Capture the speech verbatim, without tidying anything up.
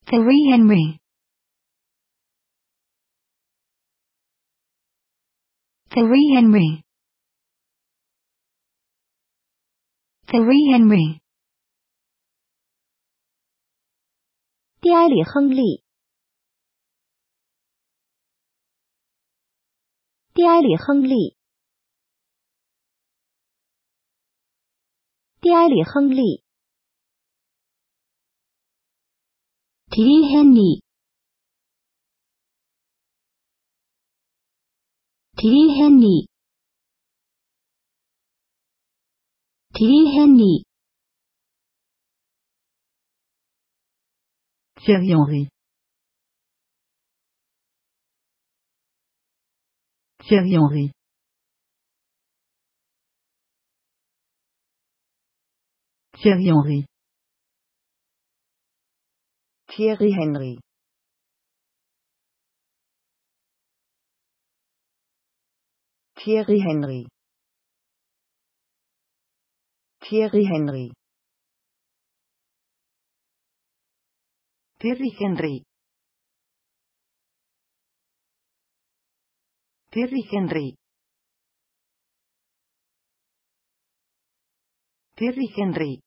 Thierry Henry. Thierry Henry. Thierry Henry. 蒂埃里·亨利。蒂埃里·亨利。蒂埃里·亨利。 Thierry Henry. Thierry Henry. Thierry Henry. Thierry Henry. Thierry Henry. Thierry Henry. Thierry Henry. Thierry Henry. Thierry Henry. Thierry Henry. Thierry Henry. Thierry Henry.